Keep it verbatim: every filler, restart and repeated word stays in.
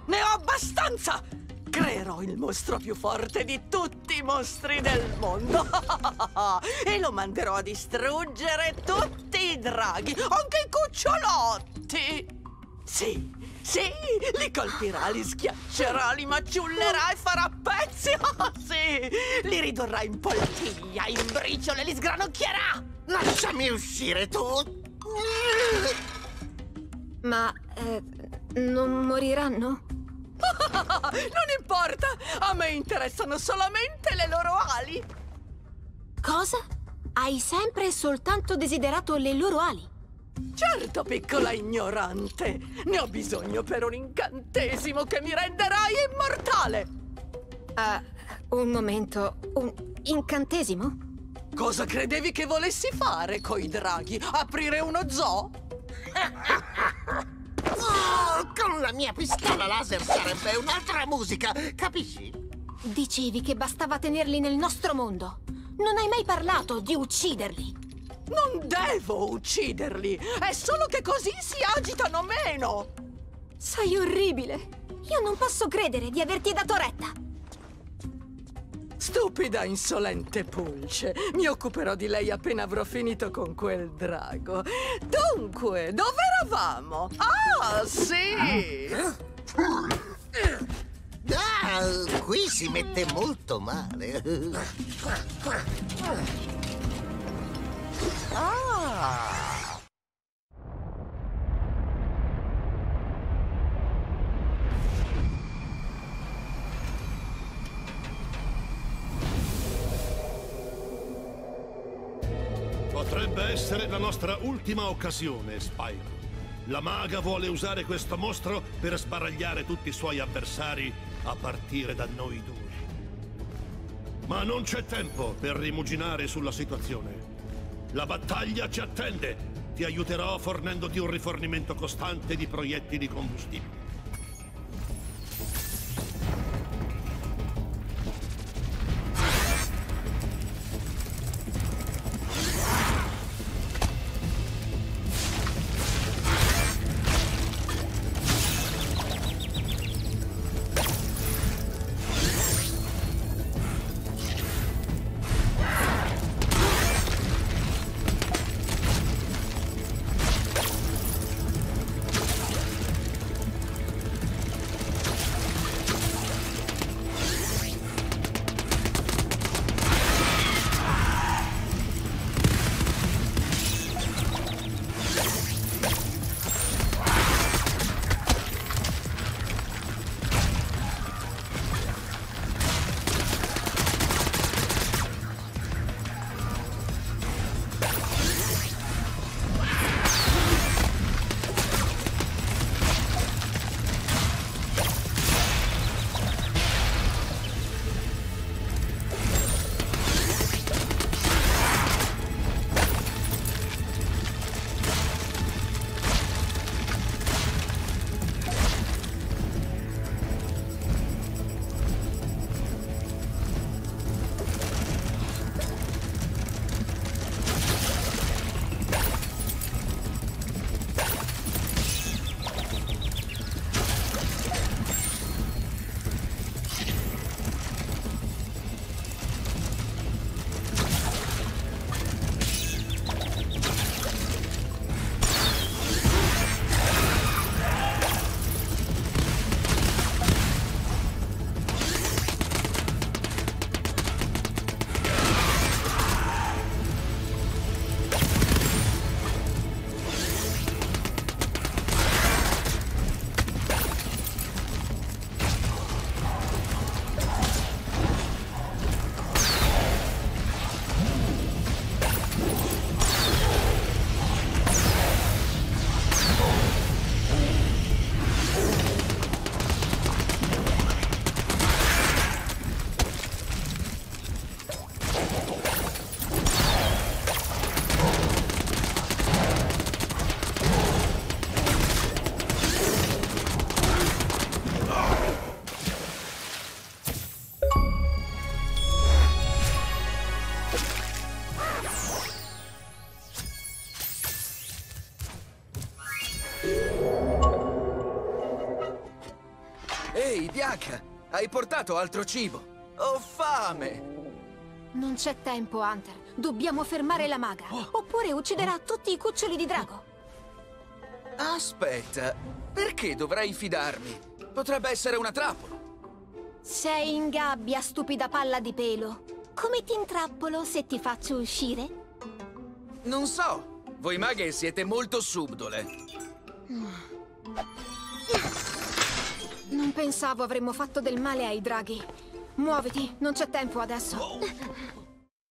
Ne ho abbastanza! Creerò il mostro più forte di tutti i mostri del mondo e lo manderò a distruggere tutti i draghi, anche i cucciolotti! Sì, sì, li colpirà, li schiaccerà, li maciullerà e farà pezzi! Oh, sì! Li ridurrà in poltiglia, in briciole, li sgranocchierà! Lasciami uscire, tu! Ma, eh, non moriranno? Non importa! A me interessano solamente le loro ali! Cosa? Hai sempre e soltanto desiderato le loro ali? Certo, piccola ignorante! Ne ho bisogno per un incantesimo che mi renderà immortale! Uh, un momento, un incantesimo? Cosa credevi che volessi fare coi draghi? Aprire uno zoo? Oh, con la mia pistola laser sarebbe un'altra musica, capisci? Dicevi che bastava tenerli nel nostro mondo. Non hai mai parlato di ucciderli. Non devo ucciderli! È solo che così si agitano meno! Sei orribile! Io non posso credere di averti dato retta! Stupida, insolente pulce! Mi occuperò di lei appena avrò finito con quel drago. Dunque, dove eravamo? Ah, sì! Ah, qui si mette molto male. Ah! Potrebbe essere la nostra ultima occasione, Spyro. La maga vuole usare questo mostro per sbaragliare tutti i suoi avversari, a partire da noi due. Ma non c'è tempo per rimuginare sulla situazione. La battaglia ci attende. Ti aiuterò fornendoti un rifornimento costante di proiettili combustibili. Bianca, hai portato altro cibo. Ho fame. Non c'è tempo, Hunter. Dobbiamo fermare la maga. Oppure ucciderà tutti i cuccioli di drago. Aspetta, perché dovrei fidarmi? Potrebbe essere una trappola. Sei in gabbia, stupida palla di pelo. Come ti intrappolo se ti faccio uscire? Non so. Voi maghe siete molto subdole. Non pensavo avremmo fatto del male ai draghi. Muoviti, non c'è tempo adesso.